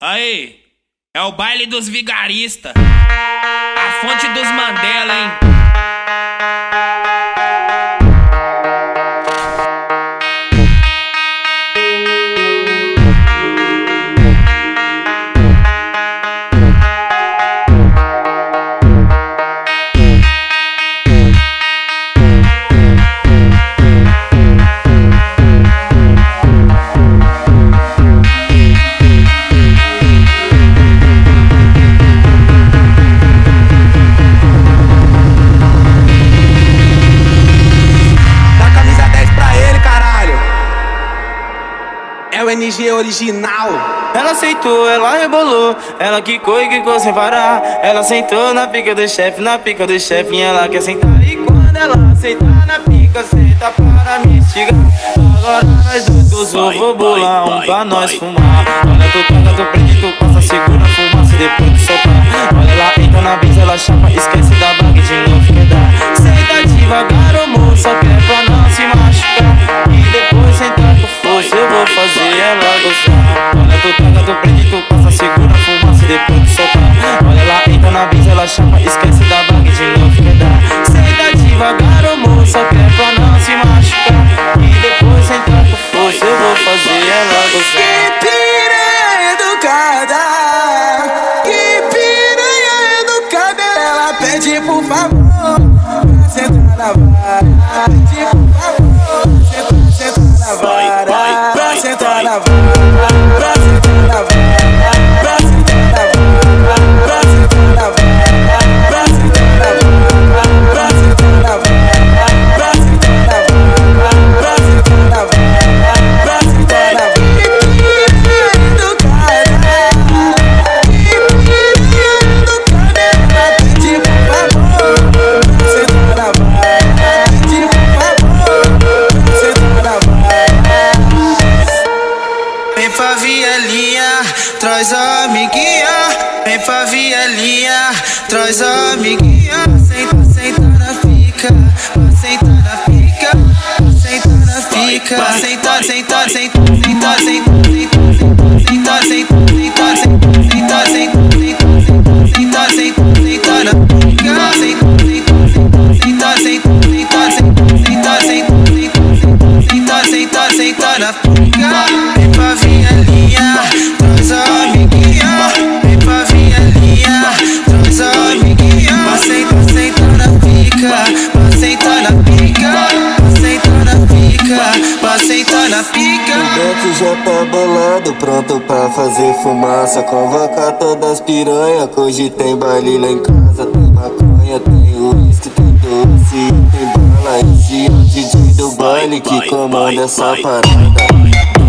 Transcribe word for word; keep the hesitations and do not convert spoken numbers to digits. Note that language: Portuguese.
Aí, é o baile dos vigaristas, a fonte dos Mandela, hein? É o N G original. Ela aceitou, ela rebolou, ela quicou e quicou sem parar. Ela sentou na pica do chefe, na pica do chefe, e ela quer sentar. E quando ela aceitar na pica, senta para me instigar. Agora nós dois, eu vou bolar um pra nós fumar. Olha, tu pega, tu prende, tu passa, segura a fumaça depois de soltar. Olha, ela entra na brisa, ela chapa, esquece da baga de novo que dá. Senta devagar, o moço, só quer pra não se machucar. E depois sentar com força, eu vou fazer ela gozar. Olha, tu pega, tu prende, tu passa, segura a fumaça depois de soltar. Olha, ela entra na brisa, ela chapa, esquece da baga de novo que dá. Senta devagar, o moço, só quer pra não se machucar. E depois sentar com força, eu vou fazer ela gozar. Que piranha educada, que piranha educada. Ela pede por favor pra sentar na vara. Pede por favor, senta, senta na vara. Pra sentar na vara, pra sentar na vara. Pra sentar na vara, pra sentar na vara. Pra sentar na vara, pra sentar na vara. Pra sentar na vara, pra sentar na vara. Pra sentar na vara. Traz a amiguinha, vem pra vielinha, traz a amiguinha. Senta, senta na pica, senta na pica, senta na pica. Senta, senta, senta, senta, senta, senta, senta, senta, senta, senta, senta, senta, senta na pica. Senta, senta, senta, senta, senta, senta, senta, senta na pica. Vem pra vielinha, traz a amiguinha, vem pra vielinha, traz a amiguinha. Senta, senta na pica, senta na pica, senta na pica, senta na pica. O Beck já tá bolado, pronto pra fazer fumaça. Convoca todas as piranha, que hoje tem baile lá em casa. Tem maconha, tem uísque, tem doce, tem bala. Esse é o D J do baile que comanda essa parada.